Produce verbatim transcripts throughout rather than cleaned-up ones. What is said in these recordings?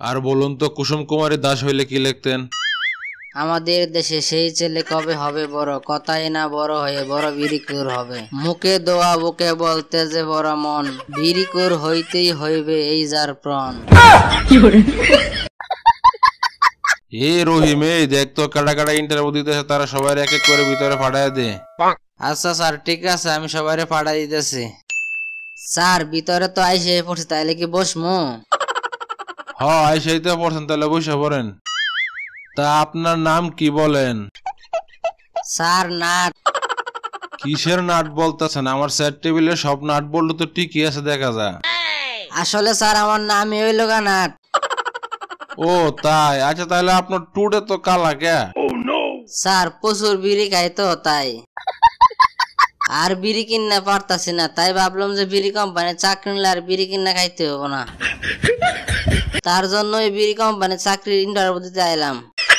আর বলুন তো কুসুম কুমারী দাস হইলে কি লিখতেন? আমাদের দেশে সেই ছেলে কবে হবে বড়, কথাই না বড় হয়ে বড় বিরিকুর হবে। মুখে দোয়া বুকে বলতে যে বড় মন, বিরিকুর হইতেই হইবে এই যার প্রাণ। এ রহিম, এই দেখ তো কাটা কাটা ইন্টারভিউ দিতেছে, তারা সবাই এক এক করে ভিতরে পাঠায় দে। আচ্ছা স্যার, ঠিক আছে, আমি সবাই পাঠাই দিতেছি। স্যার ভিতরে তো আইসে পড়ছে, তাইলে কি বসমু? হ, আইসাই তো পড়ছেন, তাহলে বসে পড়েন। তা আপনার নাম কি বলেন? Sir nut. কিসের নাট বলতেছেন? আমার সেট টেবিলে সব নাট বললে তো ঠিকই আছে দেখা যায়। আসলে স্যার আমার নামই হইল গা নাট। ও তাই, আচ্ছা তাহলে আপনার টুডে তো কালা কে? স্যার প্রচুর বিড়ি খাই তো তাই। আর বিড়ি কিনা পারতাছি না, তাই ভাবলাম যে বিড়ি কোম্পানি চাকরি নিলে আর বিড়ি কিনা খাইতে হবো না, তার জন্যই বিড়ি কোম্পানি চাকরির ইন্টারভিউ দিতে আইলাম।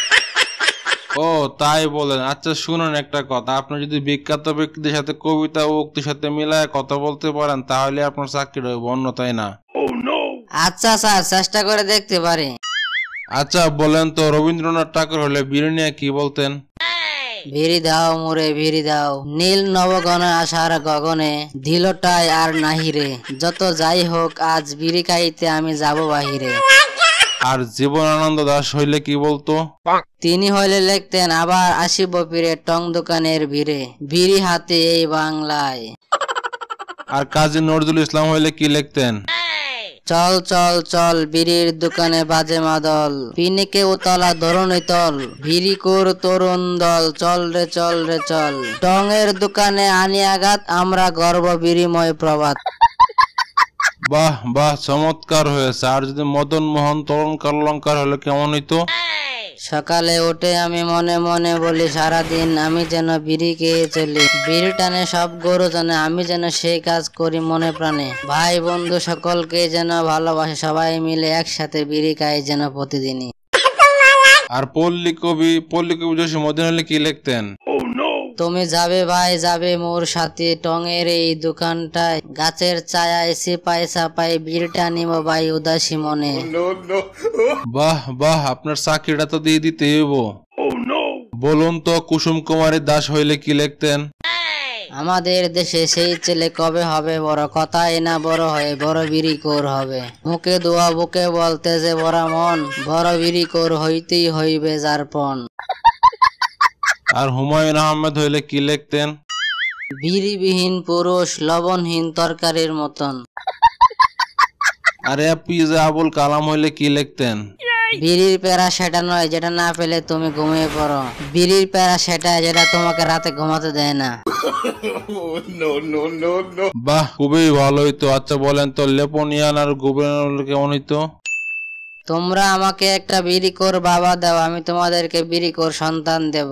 ও তাই বলেন। আচ্ছা শুনুন একটা কথা, আপনি যদি বিখ্যাত ব্যক্তিদের সাথে কবিতা ও উক্তির সাথে মিলায় কথা বলতে পারেন তাহলে আপনার চাকরি হবে, অন্যথায় না। আচ্ছা স্যার, চেষ্টা করে দেখতে পারি। আচ্ছা বলেন তো, রবীন্দ্রনাথ ঠাকুর হলে বিড়ি নিয়ে কি বলতেন? ভিড়ি দাও মোরে ভিড়ি দাও, নীল নবগণে আসার গগনে, ধিলটাই আর নাহিরে, যত যাই হোক আজ বিড়ি খাইতে আমি যাব বাহিরে। আর জীবনানন্দ দাশ হইলে কি বলতো? তিনি হইলে লিখতেন, আবার আসিব ফিরে টং দোকানের ভিড়ে, বিড়ি হাতে এই বাংলায়। আর কাজী নজরুল ইসলাম হইলে কি লিখতেন? চল চল চল বিড়ির দোকানে বাজে মাদল, পিনিকে উতলা ধরণী তল, ভিড়ি কর তরুণ দল, চল রে চল রে চল, টঙের দোকানে আনি আঘাত, আমরা গর্ব বিড়িময় প্রভাত। বাহ বাহ, চমৎকার হয়েছে। আর যদি মদন মোহন তরুণ কালঙ্কার হলে কেমন হইতো? সকালে উঠে আমি মনে মনে বলি, সারাদিন আমি যেন বিড়ি খেয়ে চলি, বিড়ি টানে সব গরু জানে, আমি যেন সেই কাজ করি মনে প্রাণে, ভাই বন্ধু সকলকে যেন ভালোবাসে, সবাই মিলে একসাথে বিড়ি খাই যেন প্রতিদিনই। আর পল্লী কবি পল্লী কবি জসীমউদ্দিন হলে কি লিখতেন? তুমি যাবে ভাই যাবে মোর সাথে, টঙের এই দোকানটায় গাছের ছায়ায় সিপাই সাপাই, বিড়িটা নিব ভাই উদাসী মনে। বাহ বাহ, আপনার চাকরিটা তো দিয়ে দিতে হইব। বলুন তো কুসুম কুমারী দাস হইলে কি লিখতেন? আমাদের দেশে সেই ছেলে কবে হবে বড়, কথাই না বড় হয়ে বড় বিড়িকোর হবে। মুখে দোয়া বুকে বলতে যে বড় মন, বড় বিড়িকোর হইতেই হইবে যার পণ। আর হুমায়ুন আহমেদ হইলে কি লিখতেন? বিড়িবিহীন পুরুষ লবণহীন তরকারির মতন। আর এপিজে আবুল কালাম হইলে কি লিখতেন? বিড়ির প্যারা সেটা নয় যেটা না পেলে তুমি ঘুমিয়ে পড়ো, বিড়ির প্যারা সেটা যেটা তোমাকে রাতে ঘুমাতে দেয় না। বাহ, খুবই ভালো হইতো। আচ্ছা বলেন তো, লেপনিয়ান আর গুবেন কেমন হইতো? তোমরা আমাকে একটা বিড়িকোর বাবা দাও, আমি তোমাদেরকে বিড়িকোর সন্তান দেব।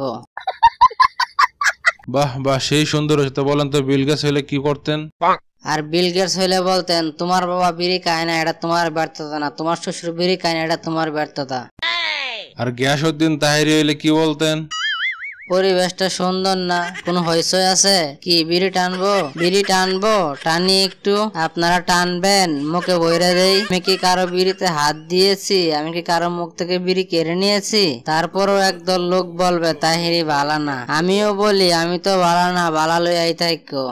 বাহ বাহ, সেই সুন্দর হইতো। বলেন তো বিল গেটস হইলে কি করতেন? আর বিল গেটস হইলে বলতেন, তোমার বাবা বিড়ি খায় না, এটা তোমার ব্যর্থতা না, তোমার শ্বশুর বিড়ি খায় না, এটা তোমার ব্যর্থতা। আর গিয়াসউদ্দিন তাহেরি হইলে কি বলতেন? পরিবেশটা সুন্দর না, কোনো হইচই আছে কি? বিড়ি টানবো বিড়ি টানবো টানি একটু, আপনারা টানবেন? মুখে বইরে দেই, আমি কি কারো বিড়িতে হাত দিয়েছি? আমি কি কারো মুখ থেকে বিড়ি কেড়ে নিয়েছি? তারপরও একদল লোক বলবে তাহিরি ভালা না, আমিও বলি আমি তো ভালা না, ভালা লই আই থাইকো।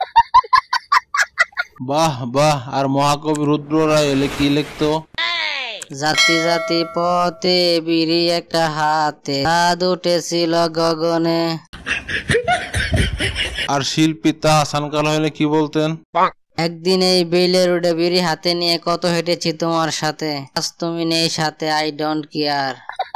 বাহ বাহ, আর মহাকবি রুদ্র রায় হইলে কি লিখতো? জাতি জাতি পথে বিড়ি একটা হাতে, চাঁদ উঠেছিল গগনে। আর শিল্পী তাহসান কাল হইলে কি বলতেন? একদিন এই বেইলে রোডে বিড়ি হাতে নিয়ে কত হেঁটেছি তোমার সাথে, আজ তুমি নেই সাথে, আই ডোন্ট কেয়ার।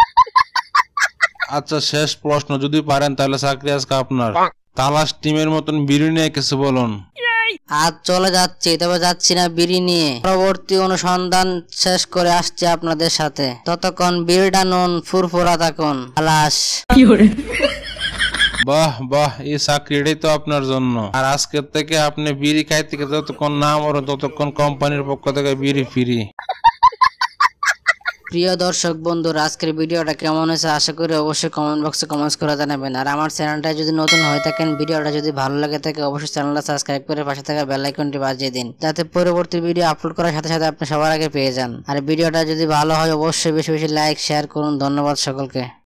আচ্ছা শেষ প্রশ্ন, যদি পারেন তাহলে চাকরি আজকে আপনার। তালাশ টিমের মতন বিড়ি নিয়ে কিছু বলুন। আজ চলে যাচ্ছি, তবে যাচ্ছি না বিড়ি নিয়ে, পরবর্তী অনুসন্ধান শেষ করে আসছি আপনাদের সাথে, ততক্ষণ বিড়িটা নুন ফুরফুরা থাকুন। আলাস। বাহ বাহ, এই চাকরিটাই তো আপনার জন্য। আর আজকের থেকে আপনি বিড়ি খাইতে থেকে যতক্ষণ না মরেন ততক্ষণ কোম্পানির পক্ষ থেকে বিড়ি ফ্রি। প্রিয় দর্শক বন্ধুরা, আজকের ভিডিওটা কেমন হয়েছে আশা করি অবশ্যই কমেন্ট বক্সে কমেন্টস করে জানাবেন। আর আমার চ্যানেলটা যদি নতুন হয়ে থাকেন, ভিডিওটা যদি ভালো লাগে থাকে অবশ্যই চ্যানেলটা সাবস্ক্রাইব করে পাশে থাকা বেল আইকনটি বাজিয়ে দিন, যাতে পরবর্তী ভিডিও আপলোড করার সাথে সাথে আপনি সবার আগে পেয়ে যান। আর ভিডিওটা যদি ভালো হয় অবশ্যই বেশি বেশি লাইক শেয়ার করুন। ধন্যবাদ সকলকে।